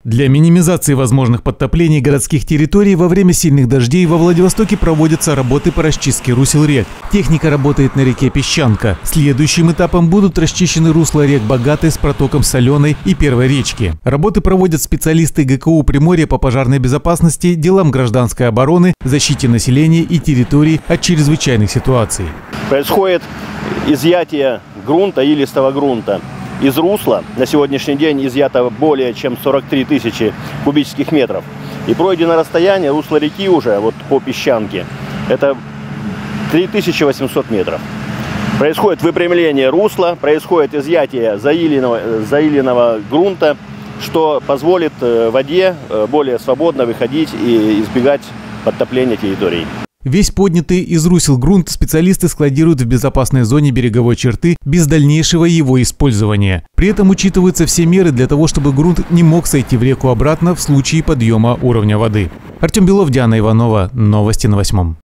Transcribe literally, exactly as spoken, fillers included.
Для минимизации возможных подтоплений городских территорий во время сильных дождей во Владивостоке проводятся работы по расчистке русел рек. Техника работает на реке Песчанка. Следующим этапом будут расчищены русла рек Богатый с протоком Соленой и Первой речки. Работы проводят специалисты ГКУ Приморья по пожарной безопасности, делам гражданской обороны, защите населения и территорий от чрезвычайных ситуаций. Происходит изъятие грунта, илистого грунта из русла. На сегодняшний день изъято более чем сорок три тысячи кубических метров. И пройдено расстояние русла реки уже вот по Песчанке. Это три тысячи восемьсот метров. Происходит выпрямление русла, происходит изъятие заиленного, заиленного грунта, что позволит воде более свободно выходить и избегать подтопления территорий. Весь поднятый из русел грунт специалисты складируют в безопасной зоне береговой черты без дальнейшего его использования. При этом учитываются все меры для того, чтобы грунт не мог сойти в реку обратно в случае подъема уровня воды. Артем Белов, Диана Иванова. Новости на восьмом.